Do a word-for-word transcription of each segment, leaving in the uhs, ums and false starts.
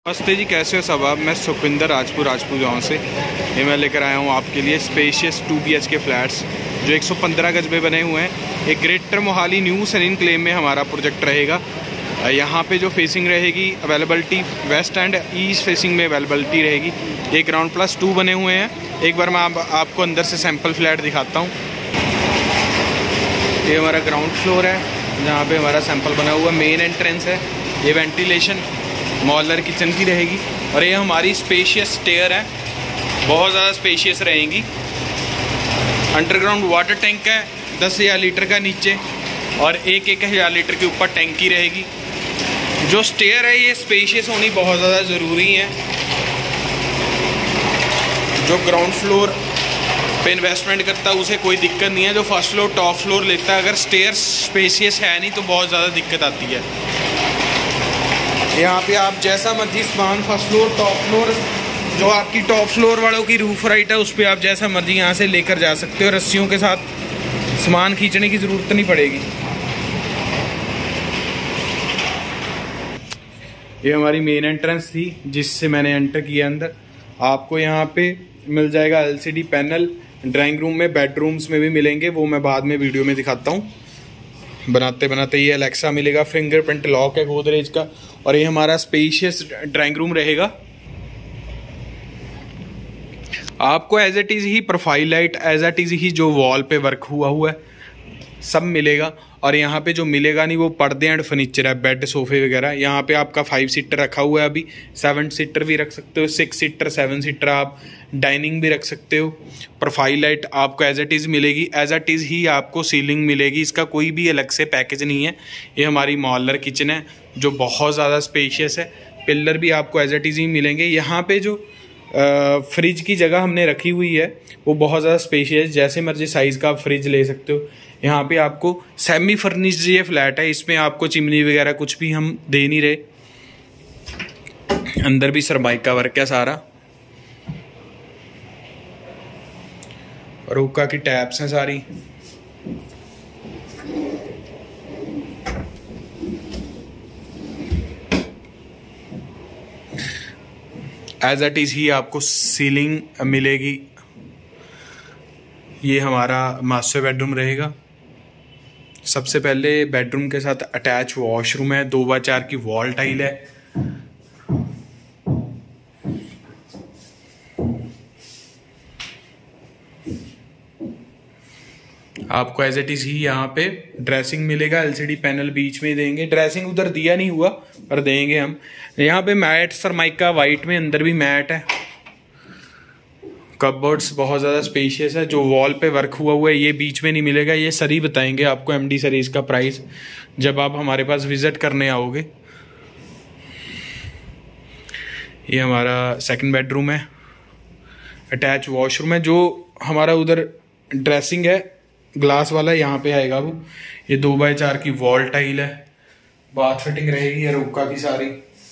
नमस्ते जी, कैसे हो सब आप। मैं सुखविंदर राजपूत राजपूत गाँव से ये मैं लेकर आया हूँ आपके लिए spacious two B H K flats जो एक सौ पंद्रह गज में बने हुए हैं। एक ग्रेटर मोहाली न्यू सरीन क्लेम में हमारा प्रोजेक्ट रहेगा। यहाँ पे जो फेसिंग रहेगी availability west and east facing में अवेलेबिलिटी रहेगी। ये ग्राउंड प्लस टू बने हुए हैं। एक बार मैं आप, आपको अंदर से सैम्पल फ्लैट दिखाता हूँ। ये हमारा ग्राउंड फ्लोर है जहाँ पे हमारा सैंपल बना हुआ मेन एंट्रेंस है। ये वेंटिलेशन मॉडलर किचन की रहेगी और ये हमारी स्पेशियस स्टेयर है, बहुत ज़्यादा स्पेशियस रहेंगी। अंडरग्राउंड वाटर टैंक है दस हज़ार लीटर का नीचे और एक एक हज़ार लीटर के ऊपर टैंकी रहेगी। जो स्टेयर है ये स्पेशियस होनी बहुत ज़्यादा ज़रूरी है। जो ग्राउंड फ्लोर पे इन्वेस्टमेंट करता है उसे कोई दिक्कत नहीं है। जो फर्स्ट फ्लोर टॉप फ्लोर लेता है, अगर स्टेयर स्पेशियस है नहीं तो बहुत ज़्यादा दिक्कत आती है। यहाँ पे आप जैसा मर्जी सामान फर्स्ट फ्लोर टॉप फ्लोर, जो आपकी टॉप फ्लोर वालों की रूफ राइट है उस पर आप जैसा मर्जी यहाँ से लेकर जा सकते हो। रस्सियों के साथ सामान खींचने की ज़रूरत नहीं पड़ेगी। ये हमारी मेन एंट्रेंस थी जिससे मैंने एंटर किया अंदर। आपको यहाँ पे मिल जाएगा एलसीडी पैनल। ड्राइंग रूम में बेडरूम्स में भी मिलेंगे, वो मैं बाद में वीडियो में दिखाता हूँ। बनाते बनाते ये अलेक्सा मिलेगा, फिंगरप्रिंट लॉक है गोदरेज का और ये हमारा स्पेशियस ड्राइंग रूम रहेगा। आपको एज इट इज ही profile light, as it is ही जो वॉल पे वर्क हुआ हुआ है सब मिलेगा। और यहाँ पे जो मिलेगा नहीं वो पर्दे एंड फर्नीचर है, बेड सोफे वगैरह। यहाँ पे आपका फाइव सीटर रखा हुआ है, अभी सेवन सीटर भी रख सकते हो, सिक्स सीटर सेवन सीटर आप डाइनिंग भी रख सकते हो। प्रोफाइल लाइट आपको एज इट इज़ मिलेगी, एज इट इज़ ही आपको सीलिंग मिलेगी। इसका कोई भी अलग से पैकेज नहीं है। ये हमारी मॉडलर किचन है जो बहुत ज़्यादा स्पेशियस है। पिलर भी आपको एज इट इज़ ही मिलेंगे। यहाँ पे जो फ्रिज की जगह हमने रखी हुई है वो बहुत ज़्यादा स्पेशियस, जैसे मर्जी साइज़ का आप फ्रिज ले सकते हो। यहाँ पे आपको सेमी फर्निश्ड ये फ्लैट है, इसमें आपको चिमनी वगैरह कुछ भी हम दे नहीं रहे। अंदर भी सरमाइक का वर्क है सारा और हुक्का की टैप्स हैं सारी। एज इट इज ही आपको सीलिंग मिलेगी। ये हमारा मास्टर बेडरूम रहेगा। सबसे पहले बेडरूम के साथ अटैच वॉशरूम है, दो बाय चार की वॉल टाइल है। आपको एज इट इज ही यहाँ पे ड्रेसिंग मिलेगा, एलसीडी पैनल बीच में देंगे। ड्रेसिंग उधर दिया नहीं हुआ पर देंगे हम। यहाँ पे मैट सरमाइका वाइट में, अंदर भी मैट है। कपबोर्ड्स बहुत ज़्यादा स्पेशियस है। जो वॉल पे वर्क हुआ हुआ है ये बीच में नहीं मिलेगा, ये सरी बताएंगे आपको एमडी सरी इसका प्राइस जब आप हमारे पास विजिट करने आओगे। ये हमारा सेकंड बेडरूम है, अटैच वॉशरूम है। जो हमारा उधर ड्रेसिंग है ग्लास वाला यहाँ पे आएगा वो। ये दो बाय चार की वॉल टाइल है, बाथ फिटिंग रहेगी है रुक्का की सारी।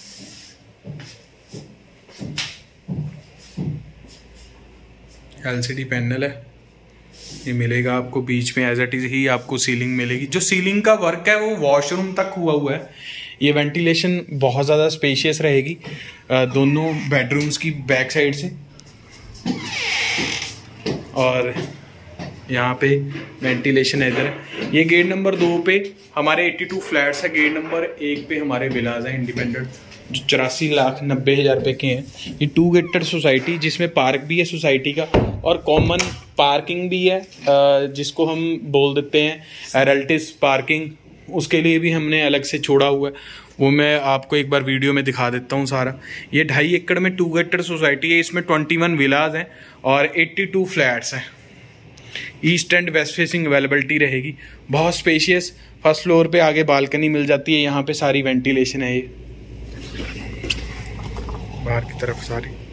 एलसीडी पैनल है ये मिलेगा आपको बीच में। एज इट इज ही आपको सीलिंग मिलेगी। जो सीलिंग का वर्क है वो वॉशरूम तक हुआ हुआ है। ये वेंटिलेशन बहुत ज़्यादा स्पेशियस रहेगी दोनों बेडरूम्स की बैक साइड से। और यहाँ पे वेंटिलेशन है इधर। ये गेट नंबर दो पे हमारे बयासी फ्लैट्स है। गेट नंबर एक पे हमारे विलाज हैं इंडिपेंडेंट जो चौरासी लाख नब्बे हज़ार रुपये के हैं। ये टू गेटेड सोसाइटी जिसमें पार्क भी है सोसाइटी का और कॉमन पार्किंग भी है, जिसको हम बोल देते हैं रिलेटिव्स पार्किंग। उसके लिए भी हमने अलग से छोड़ा हुआ है, वो मैं आपको एक बार वीडियो में दिखा देता हूँ सारा। ये ढाई एकड़ में टू गेटेड सोसाइटी है। इसमें ट्वेंटी वन विलाज हैं और बयासी फ्लैट्स हैं। East and west facing availability रहेगी। बहुत स्पेशियस। फर्स्ट फ्लोर पे आगे बालकनी मिल जाती है। यहाँ पे सारी वेंटिलेशन है, ये बाहर की तरफ सारी।